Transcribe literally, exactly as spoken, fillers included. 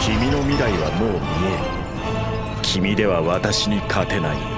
君の未来はもう見える。君では私に勝てない。